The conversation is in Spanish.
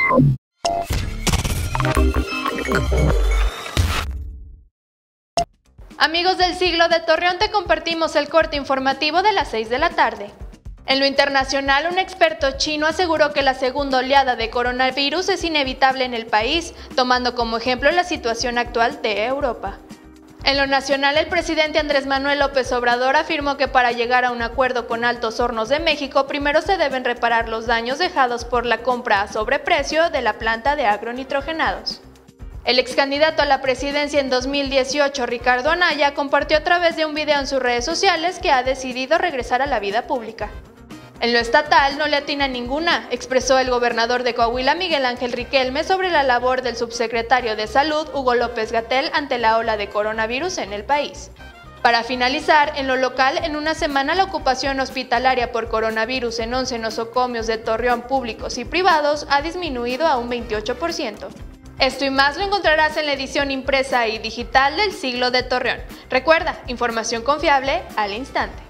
Amigos del Siglo de Torreón, te compartimos el corte informativo de las 6 de la tarde. En lo internacional, un experto chino aseguró que la segunda oleada de coronavirus es inevitable en el país, tomando como ejemplo la situación actual de Europa. En lo nacional, el presidente Andrés Manuel López Obrador afirmó que para llegar a un acuerdo con Altos Hornos de México, primero se deben reparar los daños dejados por la compra a sobreprecio de la planta de agronitrogenados. El ex candidato a la presidencia en 2018, Ricardo Anaya, compartió a través de un video en sus redes sociales que ha decidido regresar a la vida pública. En lo estatal no le atina ninguna, expresó el gobernador de Coahuila, Miguel Ángel Riquelme, sobre la labor del subsecretario de Salud, Hugo López-Gatell, ante la ola de coronavirus en el país. Para finalizar, en lo local, en una semana la ocupación hospitalaria por coronavirus en 11 nosocomios de Torreón públicos y privados ha disminuido a un 28%. Esto y más lo encontrarás en la edición impresa y digital del Siglo de Torreón. Recuerda, información confiable al instante.